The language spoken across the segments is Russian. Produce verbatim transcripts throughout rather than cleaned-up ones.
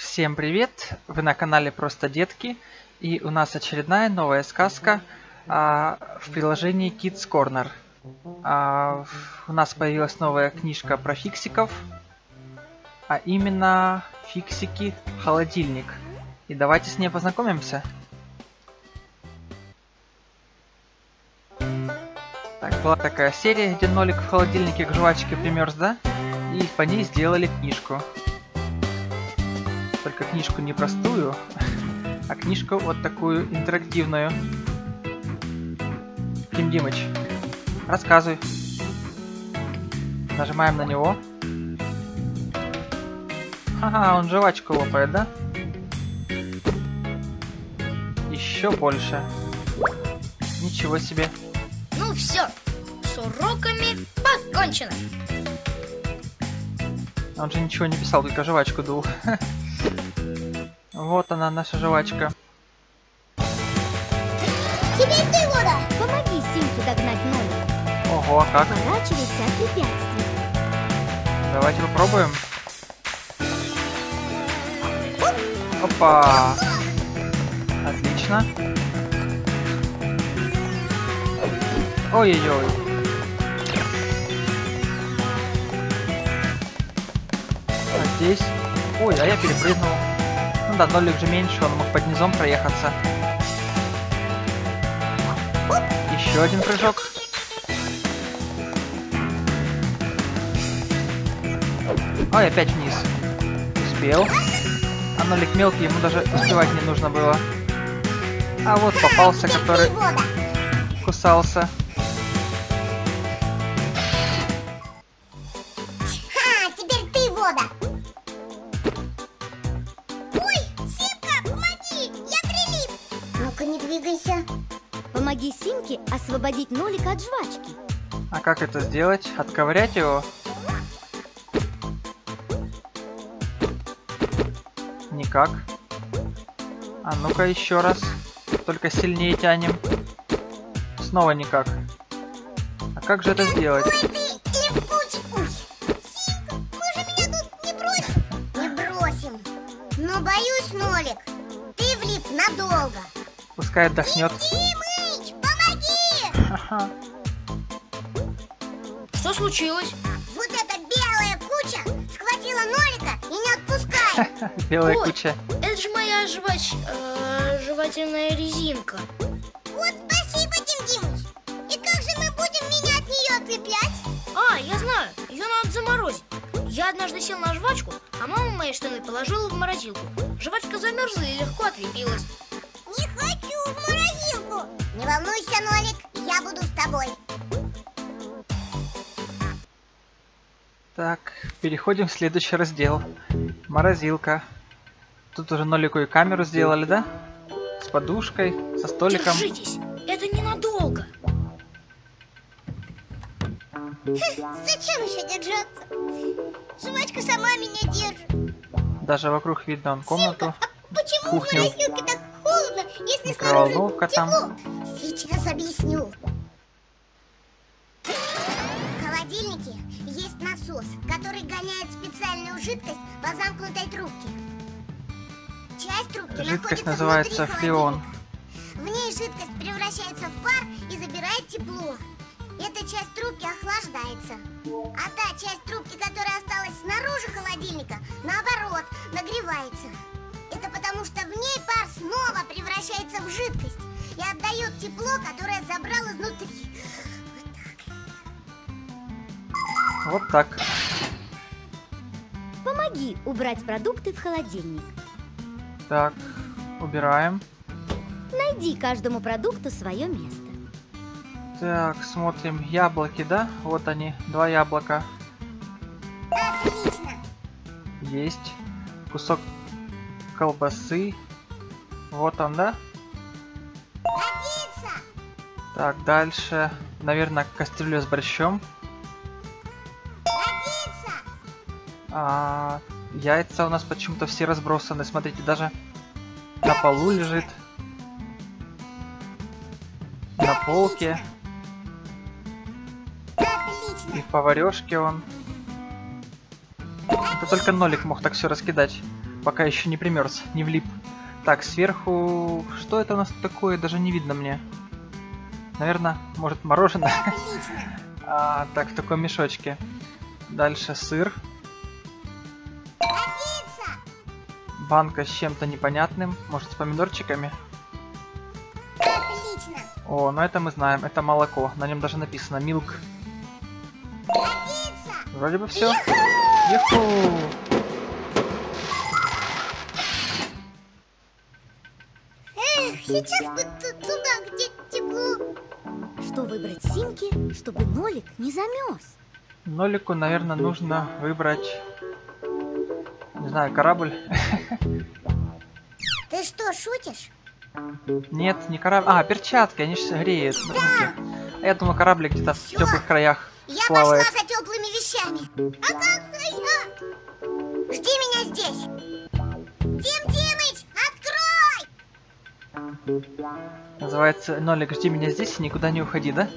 Всем привет! Вы на канале Просто Детки, и у нас очередная новая сказка а, в приложении Kids Corner. А, у нас появилась новая книжка про фиксиков, а именно фиксики холодильник. И давайте с ней познакомимся. Так, была такая серия, где Нолик в холодильнике к жвачке примерз, да? И по ней сделали книжку. Только книжку не простую, а книжку вот такую интерактивную. Ким Димыч, рассказывай. Нажимаем на него. Ага, он жвачку лопает, да? Еще больше. Ничего себе. Ну все, с уроками покончено. Он же ничего не писал, только жвачку дул. Вот она, наша жвачка. Теперь ты, Вода! Помоги Симке догнать Нолика. Ого, а как? Поворачивайся от препятствий. Давайте попробуем. Опа! Отлично. Ой-ой-ой. А здесь... Ой, а я перепрыгнул. Ну да, Нолик же меньше, он мог под низом проехаться. Еще один прыжок. Ой, опять вниз. Успел. А Нолик мелкий, ему даже успевать не нужно было. А вот попался, который кусался. Ха, теперь ты, Вода! Ой, Симка, помоги! Я прилип! Ну-ка, не двигайся. Помоги Симке освободить Нолика от жвачки. А как это сделать? Отковырять его? Никак. А ну-ка еще раз. Только сильнее тянем. Снова никак. А как же это сделать? Ой, ты липучий! Ой, Симка, мы же меня тут не бросим? Не бросим. Но боюсь, Нолик, ты влип надолго. Пускай отдохнет. Димыч, помоги! Ха-ха. Что случилось? Вот эта белая куча схватила Нолика и не отпускает. Белая Ой. куча. Это же моя жвач... э, жевательная резинка. Вот спасибо, Дим Димыч. И как же мы будем меня от нее отлеплять? А, я знаю, ее надо заморозить. Я однажды сел на жвачку, а мама мои штаны положила в морозилку. Жвачка замерзла и легко отлепилась. Не хочу в морозилку. Не волнуйся, Нолик, я буду с тобой. Так, переходим в следующий раздел. Морозилка. Тут уже Нолику и камеру сделали, да? С подушкой, со столиком. Держитесь, это ненадолго. Зачем еще держаться? Жвачка сама меня держит. Даже вокруг видно он комнату. Симка, а почему кухню. в морозилке так холодно, если Микроволновка снаружи там. тепло? Сейчас объясню. В холодильнике есть насос, который гоняет специальную жидкость по замкнутой трубке. Часть трубки Жидкость находится называется внутри фреон. холодильника. В ней жидкость превращается в пар и забирает тепло. Эта часть трубки охлаждается. А та часть трубки, которая осталась снаружи холодильника, наоборот, нагревается. Это потому, что в ней пар снова превращается в жидкость и отдает тепло, которое забрал изнутри. Вот так. Вот так. Помоги убрать продукты в холодильник. Так, убираем. Найди каждому продукту свое место. Так, смотрим. Яблоки, да? Вот они, два яблока. Отлично! Есть. Кусок колбасы. Вот он, да? Годится! Так, дальше. Наверное, кастрюля с борщом. Годится! А, яйца у нас почему-то все разбросаны. Смотрите, даже на полу лежит. На полке. Отлично! И в поварешке он. Это только Нолик мог так все раскидать. пока еще не примерз, не влип. Так, сверху... Что это у нас такое? Даже не видно мне. Наверное, может, мороженое? Отлично. А, так, в таком мешочке. Дальше сыр. Годится. Банка с чем-то непонятным. Может, с помидорчиками? Отлично. О, ну это мы знаем. Это молоко. На нем даже написано «Милк». Годится. Вроде бы все. Юху! Эх, сейчас бы ту- туда, где тепло. Что выбрать Симке, чтобы Нолик не замерз? Нолику, наверное, нужно выбрать... Не знаю, корабль? Ты что, шутишь? Нет, не корабль. А, перчатки, они же греют руки. А я думал, корабль где-то в Всё. теплых краях Я плавает. пошла за теплыми вещами. А как я? Жди меня здесь. Тим Тимыч, открой! Называется «Нолик, жди меня здесь и никуда не уходи», да?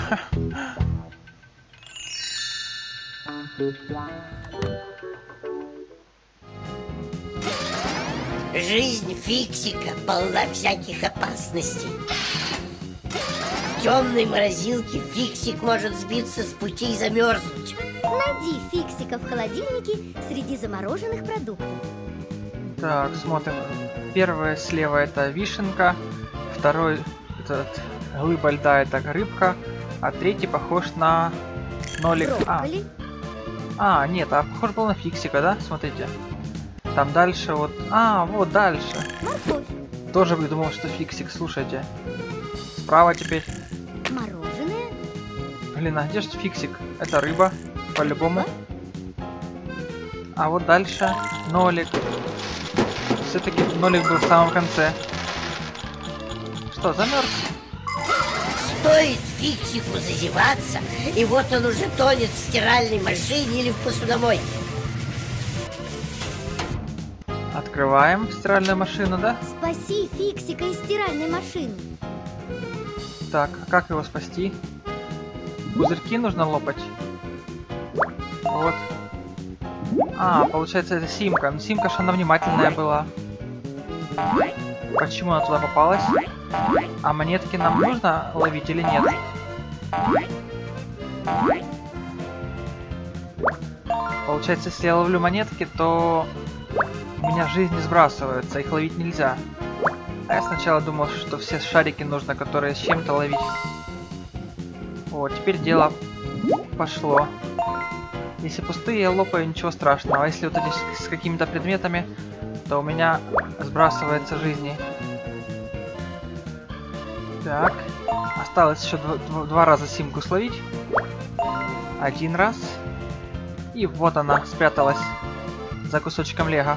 Жизнь Фиксика полна всяких опасностей. В темной морозилке Фиксик может сбиться с пути и замерзнуть. Найди Фиксика в холодильнике среди замороженных продуктов. Так, смотрим. Первое слева это вишенка, второй этот глыба льда это рыбка, а третий похож на Нолик. А, Брокколи, а, нет, а похож был на Фиксика, да? Смотрите. Там дальше вот... А, вот дальше. морковь, Тоже бы думал, что Фиксик, слушайте. Справа теперь. мороженое, Блин, а где же Фиксик? Это рыба, по-любому. А вот дальше Нолик. Все-таки Нолик был в самом конце. Что, замерз? Стоит Фиксику зазеваться, и вот он уже тонет в стиральной машине или в посудомойке. Открываем стиральную машину, да? спаси Фиксика из стиральной машины. Так, а как его спасти? Пузырьки нужно лопать. Вот. А, получается это Симка. Ну Симка ж она внимательная была. Почему она туда попалась? А монетки нам нужно ловить или нет? Получается, если я ловлю монетки, то у меня жизни сбрасываются, их ловить нельзя. А я сначала думал, что все шарики нужно, которые с чем-то ловить. Вот, теперь дело пошло. Если пустые, я лопаю, ничего страшного. А если вот эти с, с какими-то предметами, то у меня сбрасывается жизни. Так. Осталось еще дв дв два раза Симку словить. Один раз. И вот она спряталась за кусочком лего.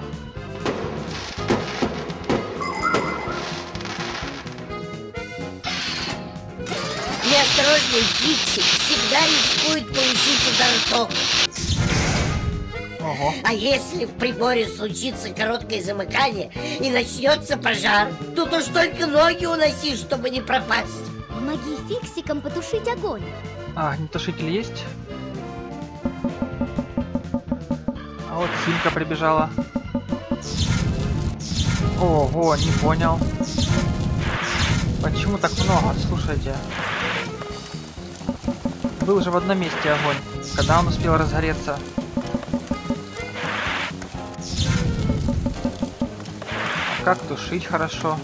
Неосторожный Фиксик всегда рискует получить удар током. Ого. А если в приборе случится короткое замыкание и начнется пожар, тут уж только ноги уноси, чтобы не пропасть. Помоги Фиксикам потушить огонь. А, огнетушитель есть? А вот Симка прибежала. Ого, не понял. Почему так много? Слушайте. Был же в одном месте огонь. Когда он успел разгореться? А как тушить хорошо?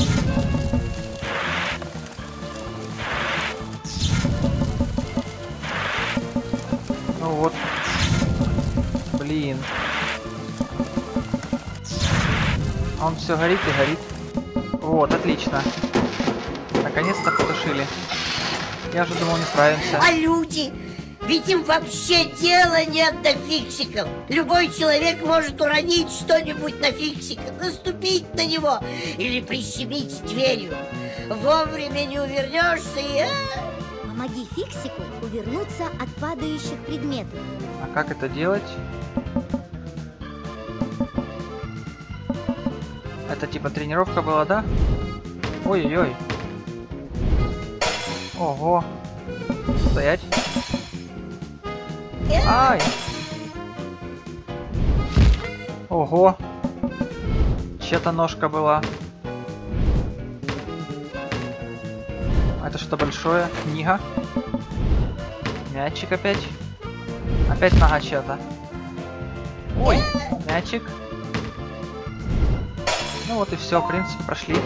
Ну вот. Блин. Он все горит и горит. Вот, отлично. Наконец-то потушили. Я же думал, не справимся. А люди? Ведь им вообще дела нет до Фиксиков. Любой человек может уронить что-нибудь на Фиксика, наступить на него или прищемить дверью. Вовремя не увернешься и... а, Помоги Фиксику увернуться от падающих предметов. А как это делать? Это типа тренировка была, да? Ой-ой-ой. Ого. Стоять. Ай. Ого. чья-то ножка была. А это что большое? Книга. Мячик опять. Опять нога чья-то. Ой, мячик. Ну вот и все, в принципе, прошли.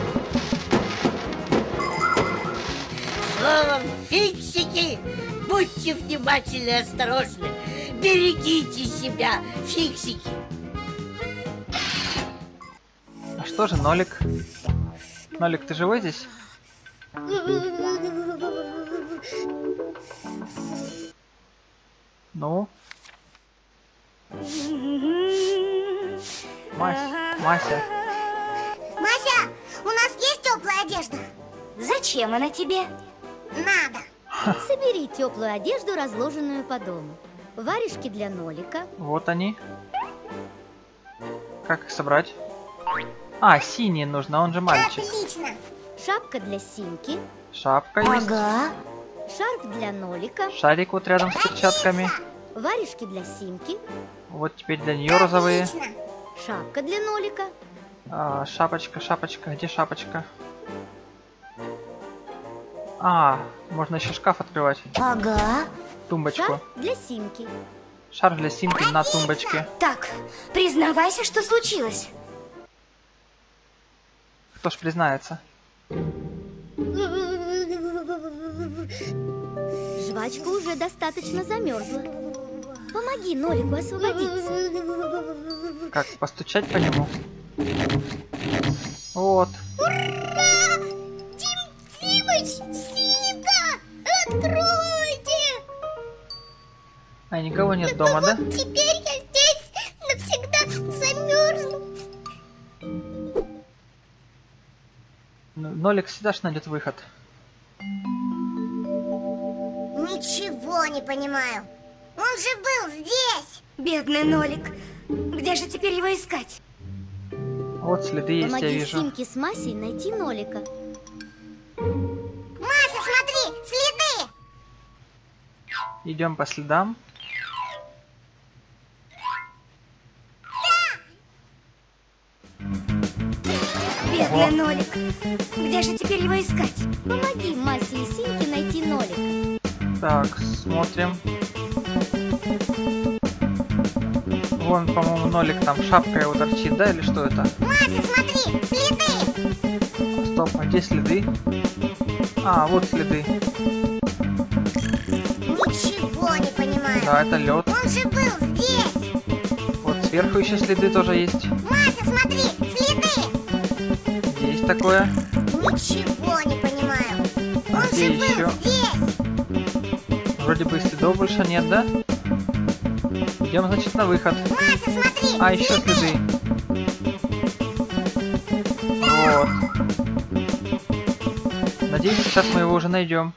Словом, фиксики, будьте внимательны и осторожны. Берегите себя, фиксики. А что же Нолик? Нолик, ты живой здесь? Ну? Мася, Мася. Мася, у нас есть теплая одежда? Зачем она тебе? Надо. Собери теплую одежду, разложенную по дому. Варежки для Нолика. Вот они. Как их собрать? А, синие нужно, он же мальчик. Отлично. Шапка для Симки. Шапка есть. Ага. Шарф для Нолика. Шарик вот рядом с перчатками. Варежки для Симки. Вот теперь для нее розовые. Отлично. Шапка для Нолика. А, шапочка, шапочка, где шапочка? А, можно еще шкаф открывать. Ага. Тумбочку. Шарф для Симки. Шарф для Симки на тумбочке. Так, признавайся, что случилось. Кто ж признается? Жвачка уже достаточно замерзла. Помоги Нолику освободиться. Как, постучать по нему? Вот. Ура! Тим Тимыч, Симка, откройте! А никого нет дома, да? Теперь я здесь навсегда замерзну. Ну, Нолик всегда ж найдет выход. Ничего не понимаю. Он же был здесь. Бедный Нолик. Где же теперь его искать? Вот следы есть, я Помоги вижу. Симке с Масей найти Нолика. Мася, смотри, следы. Идем по следам. Бедный Нолик. Где же теперь его искать? Помоги Масе и Симке найти Нолика. Так, смотрим. Вон, по-моему, Нолик там шапка его торчит, да, или что это? Мася, смотри, следы. Стоп, а где следы? А, вот следы. Ничего не понимаю. Да, это лед. Он же был здесь. Вот сверху еще следы тоже есть. Мася, смотри, следы. Есть такое. Ничего не понимаю. Он Где же был еще? здесь. Вроде бы следов больше нет, да? Идем, значит, на выход. Мася, смотри, А, еще следы. Вот. Надеюсь, сейчас мы его уже найдем.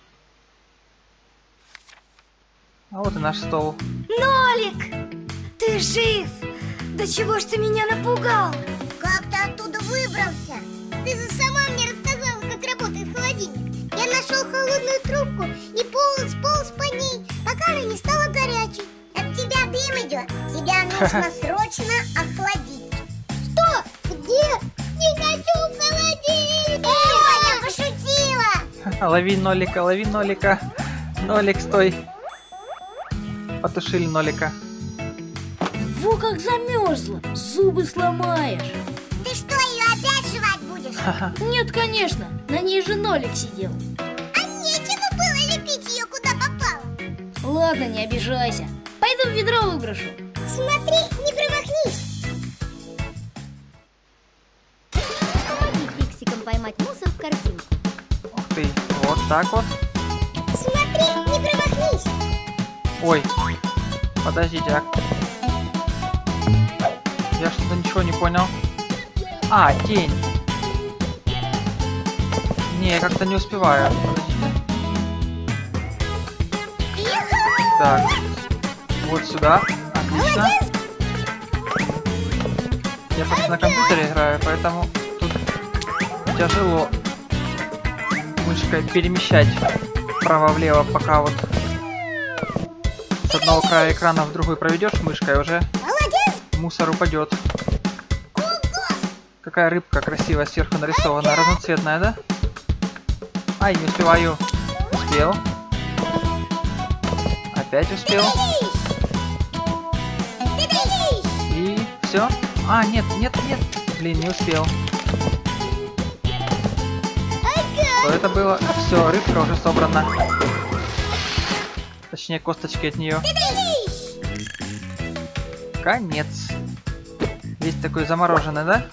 А вот и наш стол. Нолик! Ты жив! Да чего ж ты меня напугал? Как ты оттуда выбрался? Ты же сама мне рассказала, как работает холодильник. Я нашел холодную трубку и полз, полз по ней, пока она не стала горячей. От тебя дым идет. Тебя нужно срочно охладить. Что? Где? Не хочу в холодильник! Эй, я пошутила! Лови Нолика, лови Нолика. Нолик, стой. Потушили Нолика. Во как замерзла, зубы сломаешь. Ты что, ее опять жевать будешь? Нет, конечно, на ней же Нолик сидел. А нечего было лепить ее куда попало. Ладно, не обижайся. Пойду в ведро выброшу. Смотри, не промахнись. Помоги фиксикам поймать мусор в корзинку. Ух ты, вот так вот. Смотри, не промахнись. Ой, подождите, а... Я что-то ничего не понял. А, тень. Не, я как-то не успеваю. Подождите. Так, вот сюда. Отлично. Я просто на компьютере играю, поэтому тут тяжело мышкой перемещать вправо-влево, пока вот с одного края экрана в другой проведешь мышкой, уже Молодец. мусор упадет. Какая рыбка красивая сверху нарисована, разноцветная, да? Ай, не успеваю. Успел. Опять успел. И все. А, нет, нет, нет. Блин, не успел. Что это было? Все, рыбка уже собрана. Точнее, косточки от нее. Конец. Весь такой замороженный, да?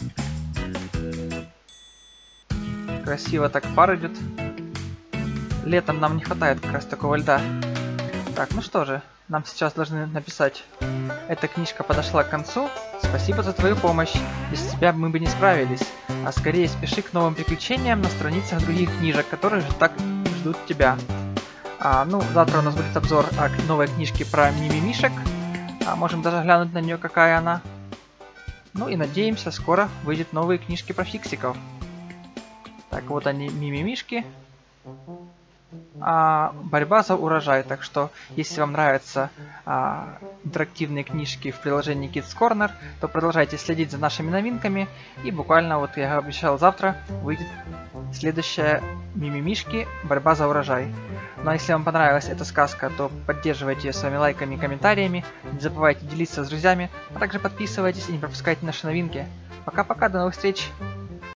Красиво так пар идет. Летом нам не хватает как раз такого льда. Так, ну что же, нам сейчас должны написать: эта книжка подошла к концу. Спасибо за твою помощь. Без тебя мы бы не справились. А скорее спеши к новым приключениям на страницах других книжек, которые же так ждут тебя. А, ну, завтра у нас будет обзор о новой книжке про мимимишек. А, можем даже глянуть на нее, какая она. Ну и надеемся, скоро выйдут новые книжки про фиксиков. Так, вот они, мимимишки. А, борьба за урожай. Так что, если вам нравятся а, интерактивные книжки в приложении Kids Corner, то продолжайте следить за нашими новинками. И буквально, вот я обещал, завтра выйдет следующая мимимишки «Борьба за урожай». Ну а если вам понравилась эта сказка, то поддерживайте ее своими лайками и комментариями. Не забывайте делиться с друзьями, а также подписывайтесь и не пропускайте наши новинки. Пока-пока, до новых встреч!